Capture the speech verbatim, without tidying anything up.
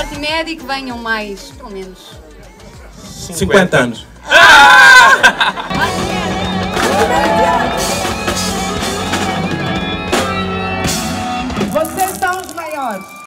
quarto e médio e que venham mais, pelo menos... cinquenta anos. Ah!